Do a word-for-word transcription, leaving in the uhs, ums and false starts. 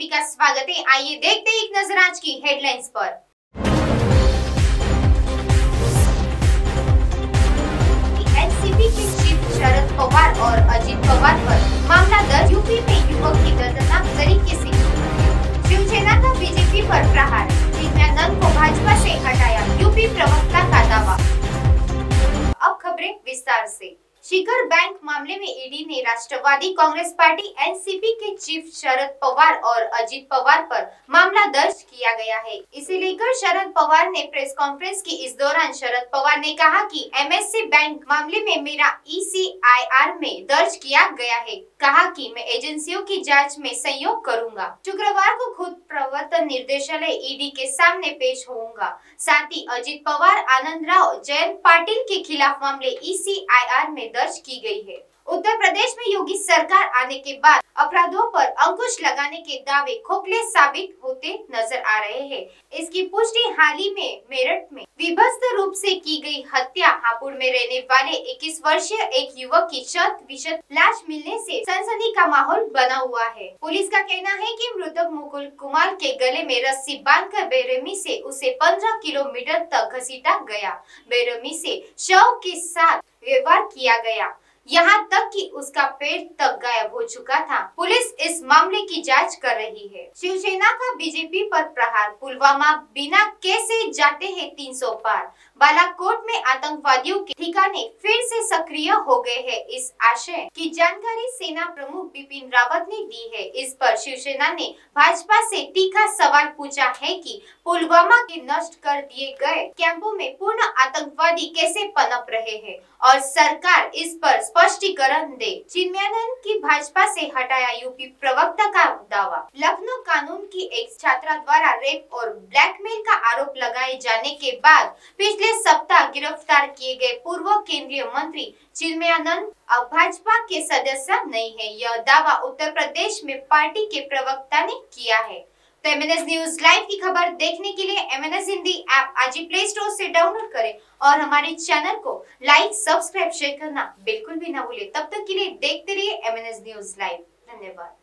सभी का स्वागत है। आइए देखते हैं एक नजर आज की हेडलाइंस पर। एनसीपी के चीफ शरद पवार और अजित पवार पर मामला दर्ज। यूपी में युवक की दर्दनाक तरीके से शिवसेना का बीजेपी पर प्रहार। चिन्मयानंद को भाजपा से हटाया, यूपी प्रवक्ता का दावा। अब खबरें विस्तार से। शिखर बैंक मामले में ईडी ने राष्ट्रवादी कांग्रेस पार्टी एनसीपी के चीफ शरद पवार और अजित पवार पर मामला दर्ज किया गया है। इसे लेकर शरद पवार ने प्रेस कॉन्फ्रेंस की। इस दौरान शरद पवार ने कहा कि एमएससी बैंक मामले में मेरा ईसीआईआर में दर्ज किया गया है। कहा कि मैं एजेंसियों की जांच में सहयोग करूंगा। शुक्रवार को खुद प्रवर्तन निर्देशालय ईडी के सामने पेश होऊंगा। साथ ही अजित पवार, आनंद राव, जयंत पाटिल के खिलाफ मामले ईसीआईआर में दर्ज की गई है। उत्तर प्रदेश में योगी सरकार आने के बाद अपराधों पर अंकुश लगाने के दावे खोखले साबित होते नजर आ रहे हैं। इसकी पुष्टि हाल ही में मेरठ में विभत्स रूप से की गई हत्या, हापुड़ में रहने वाले इक्कीस वर्षीय एक युवक की शत विशत लाश मिलने से सनसनी का माहौल बना हुआ है। पुलिस का कहना है कि मृतक मुकुल कुमार के गले में रस्सी बांधकर बेरहमी से उसे पंद्रह किलोमीटर तक घसीटा गया। बेरहमी से शव के साथ व्यवहार किया गया, यहाँ तक कि उसका पेट तक गायब हो चुका था। पुलिस इस मामले की जांच कर रही है। शिवसेना का बीजेपी पर प्रहार। पुलवामा बिना कैसे जाते हैं तीन सौ पार। बालाकोट में आतंकवादियों के ठिकाने फिर से सक्रिय हो गए हैं। इस आशय की जानकारी सेना प्रमुख बिपिन रावत ने दी है। इस पर शिवसेना ने भाजपा से तीखा सवाल पूछा है कि पुलवामा के नष्ट कर दिए गए कैंपों में पूर्ण आतंकवादी कैसे पनप रहे हैं और सरकार इस पर स्पष्टीकरण दे। चिन्मयानंद की भाजपा से हटाया, यूपी प्रवक्ता का दावा। लखनऊ कानून की एक छात्रा द्वारा रेप और ब्लैकमेल का आरोप लगाए जाने के बाद पिछले सप्ताह गिरफ्तार किए गए पूर्व केंद्रीय मंत्री चिन्मयानंद अब भाजपा के सदस्य नहीं है। यह दावा उत्तर प्रदेश में पार्टी के प्रवक्ता ने किया है। तो एमएनएस न्यूज लाइव की खबर देखने के लिए एमएनएस हिंदी ऐप आज ही प्ले स्टोर से डाउनलोड करें और हमारे चैनल को लाइक, सब्सक्राइब, शेयर करना बिल्कुल भी ना भूले। तब तक के लिए देखते रहिए एमएनएस न्यूज लाइव। धन्यवाद।